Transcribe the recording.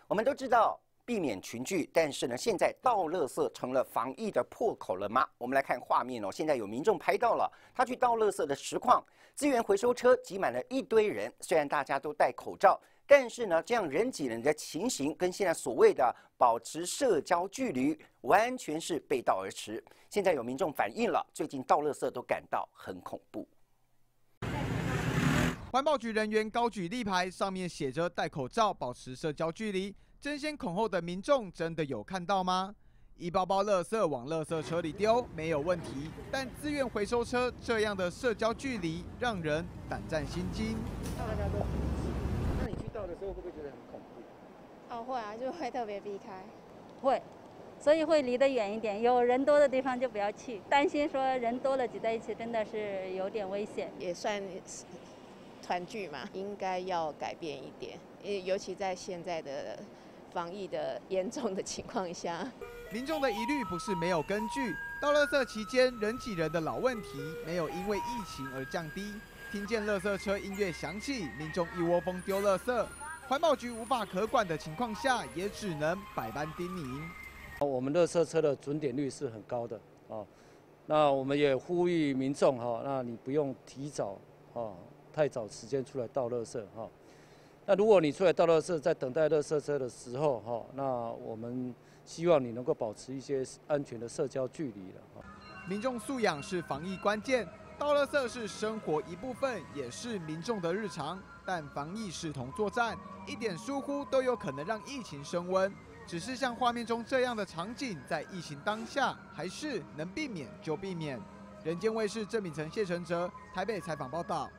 我们都知道避免群聚，但是呢，现在倒垃圾成了防疫的破口了吗？我们来看画面哦，现在有民众拍到了他去倒垃圾的实况，资源回收车挤满了一堆人，虽然大家都戴口罩。但是呢，这样人挤人的情形跟现在所谓的保持社交距离，完全是背道而驰。现在有民众反映了，最近倒垃圾都感到很恐怖。 环保局人员高举立牌，上面写着“戴口罩，保持社交距离”。争先恐后的民众真的有看到吗？一包包垃圾往垃圾车里丢没有问题，但资源回收车这样的社交距离让人胆战心惊。 大家都那你去倒的时候会不会觉得很恐怖？ 哦，会啊，就会特别避开。 会，所以会离得远一点。有人多的地方就不要去，担心说人多了挤在一起，真的是有点危险。 也算团聚嘛，应该要改变一点，尤其在现在的防疫的严重的情况下。 民众的疑虑不是没有根据，倒垃圾期间人挤人的老问题没有因为疫情而降低。听见垃圾车音乐响起，民众一窝蜂丢垃圾，环保局无法可管的情况下，也只能百般叮咛。 我们垃圾车的准点率是很高的啊，那我们也呼吁民众哈，那你不用提早太早时间出来倒垃圾哈。那如果你出来倒垃圾，在等待垃圾车的时候哈，那我们希望你能够保持一些安全的社交距离了。 民众素养是防疫关键。倒垃圾是生活一部分，也是民众的日常。但防疫视同作战，一点疏忽都有可能让疫情升温。只是像画面中这样的场景，在疫情当下，还是能避免就避免。人间卫视郑秉成、谢承哲台北采访报道。